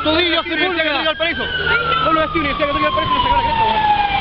Tobillo, Sepúlveda. No lo vestí, universidad católica del Paraíso, le sacaba la cresta, weón.